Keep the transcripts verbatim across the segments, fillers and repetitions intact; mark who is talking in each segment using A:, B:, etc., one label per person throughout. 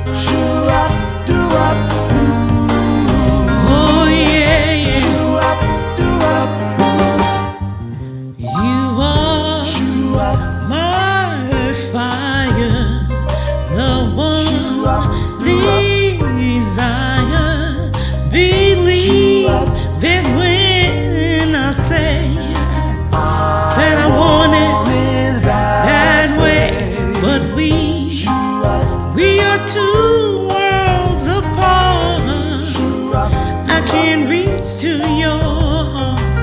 A: Oh yeah, yeah. You are my fire, the one desire. Believe it when I say that I want it that way. But we, we are two worlds apart. I can't reach to your heart.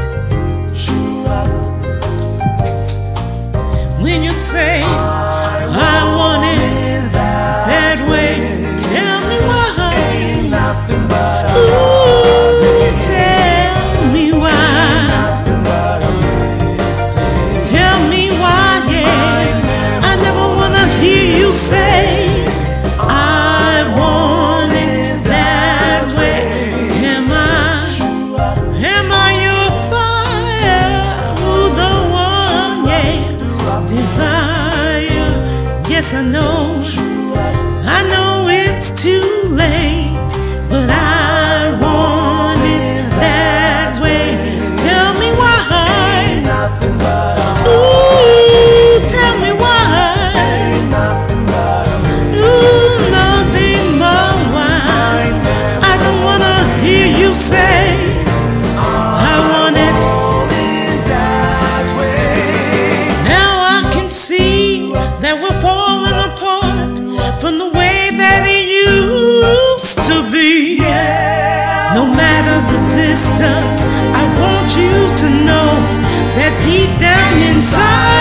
A: When you say I want it that way, tell me why. Ooh, tell me why. Tell me why, yeah. I never wanna hear you say I want it that way. Am I, am I your fire? Ooh, the one, yeah, desire. Yes, I know, I know it's too late, but I want it that way. Tell me why. Ooh, tell me why. Ooh, nothing but why. I don't wanna hear you say I want it. Now I can see that we're falling apart from the way that it used to be. No matter the distance, I want you to know that deep down inside